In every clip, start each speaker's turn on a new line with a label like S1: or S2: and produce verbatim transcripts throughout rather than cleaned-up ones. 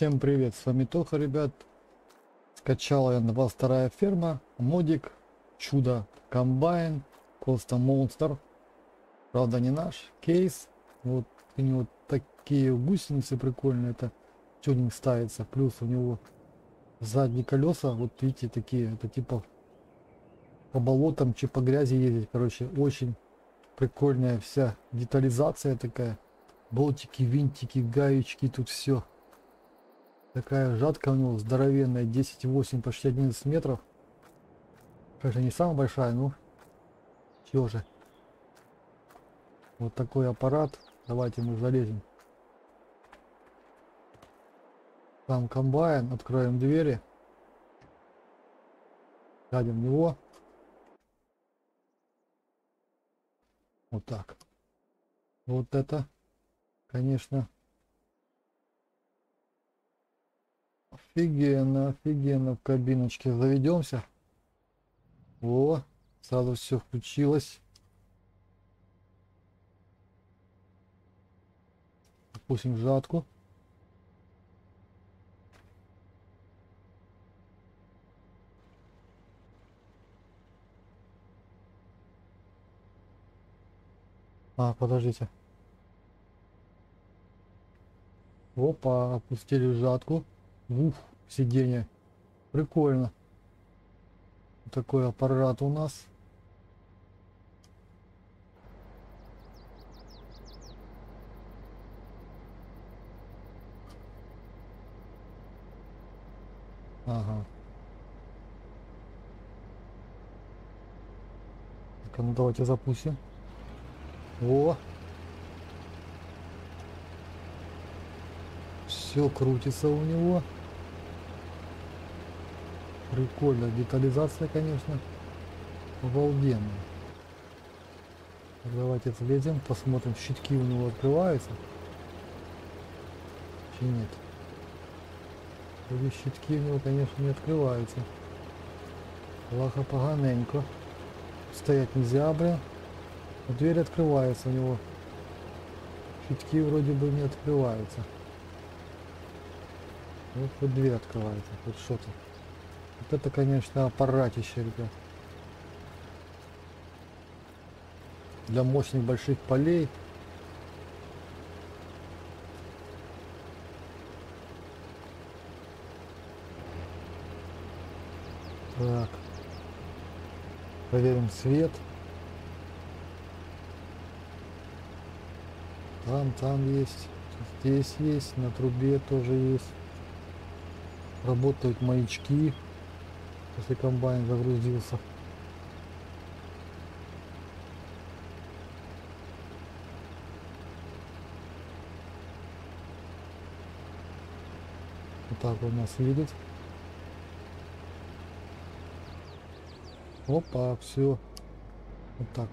S1: Всем привет, с вами Тоха, ребят. Скачала я двадцать вторая ферма, модик, чудо, комбайн, просто монстр. Правда не наш, кейс. Вот у него такие гусеницы прикольные, это тюнинг ставится. Плюс у него задние колеса, вот видите, такие, это типа по болотам, че по грязи ездить. Короче, очень прикольная вся детализация такая. Болтики, винтики, гаечки, тут все. Такая жатка у него здоровенная, десять восемь, почти одиннадцать метров. Конечно, не самая большая, но все же. Вот такой аппарат. Давайте мы залезем. Там комбайн, откроем двери. Сядем в него. Вот так. Вот это, конечно, офигенно, офигенно. В кабиночке заведемся. О, сразу все включилось. Опустим жатку. А, подождите. Опа, опустили жатку. Ух, сиденье. Прикольно. Такой аппарат у нас. Ага. Так, ну давайте запустим. О! Все крутится у него. Прикольно. Детализация, конечно, обалденная. Давайте слезем, посмотрим, щитки у него открываются. Чи нет? Вроде щитки у него, конечно, не открываются. Плохо, поганенько. Стоять нельзя, блин. Но дверь открывается у него. Щитки вроде бы не открываются. Вот, вот дверь открывается, вот что-то. Вот это, конечно, аппаратище, ребят. Для мощных больших полей. Так. Проверим свет. Там, там есть. Здесь есть. На трубе тоже есть. Работают маячки. Если комбайн загрузился. Вот так у нас видит. Опа, все. Вот так.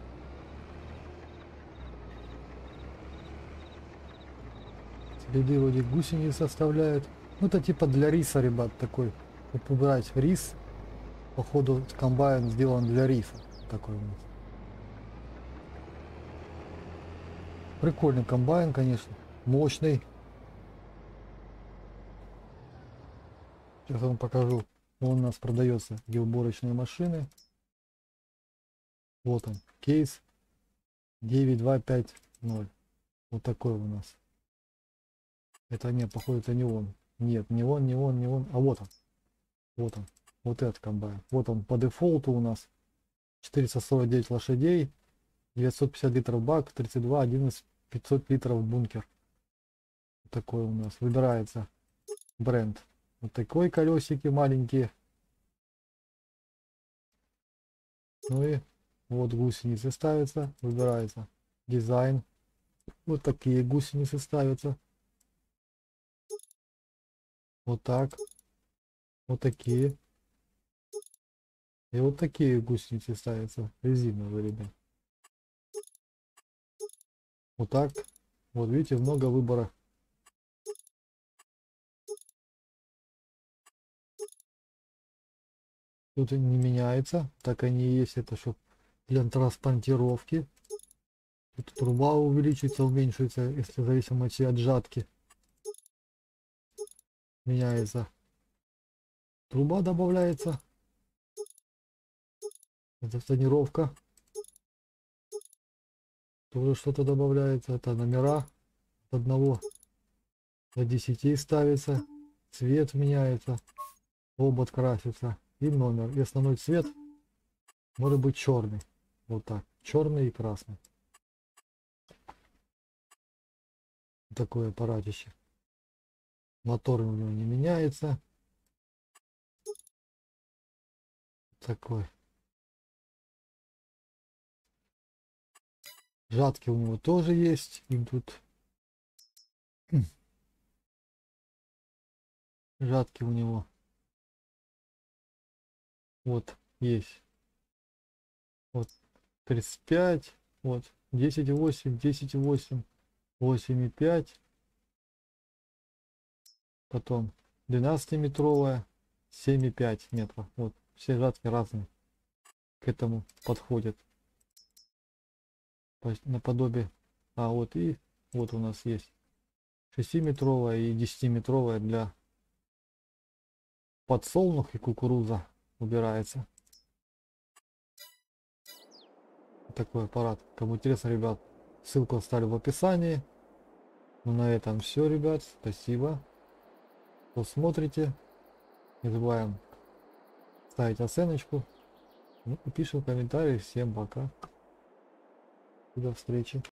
S1: Следы вроде гусениц составляют. Ну это типа для риса, ребят, такой. Вот убрать рис. Походу комбайн сделан для риса. Такой у нас. Прикольный комбайн, конечно. Мощный. Сейчас я вам покажу. Он у нас продается, где уборочные машины. Вот он, кейс девять два пять ноль. Вот такой у нас. Это не, походу, это не он. Нет, не он, не он, не он. А вот он. Вот он. Вот этот комбайн. Вот он по дефолту у нас. четыреста сорок девять лошадей. девятьсот пятьдесят литров бак. тридцать два одиннадцать пятьсот литров бункер. Вот такой у нас. Выбирается бренд. Вот такой колесики маленькие. Ну и вот гусеницы ставятся. Выбирается дизайн. Вот такие гусеницы ставятся. Вот так. Вот такие. И вот такие гусеницы ставятся. Резиновые, ребят. Вот так. Вот видите, много выбора. Тут не меняется. Так они и есть. Это что для транспортировки. Тут труба увеличится, уменьшится, если в зависимости от жатки. меняется. Труба добавляется. Это тонировка. Тоже что-то добавляется. Это номера от одного до десяти ставится. Цвет меняется. Робот красится. И номер. И основной цвет может быть черный. Вот так. Черный и красный. Такое аппаратище. Мотор у него не меняется. Такой. Жатки у него тоже есть. И тут жатки у него. Вот есть. Вот тридцать пять. Вот десять и восемь, десять и восемь, восемь и пять. Потом двенадцатиметровая, семь и пять метров. Вот все жатки разные к этому подходят. Наподобие. А вот и вот у нас есть шестиметровая и десятиметровая для подсолнух и кукуруза убирается. Такой аппарат. Кому интересно, ребят, ссылку оставлю в описании. Ну, на этом все, ребят. Спасибо, что смотрите. Не забываем ставить оценочку. Ну, и пишем комментарии. Всем пока. До встречи.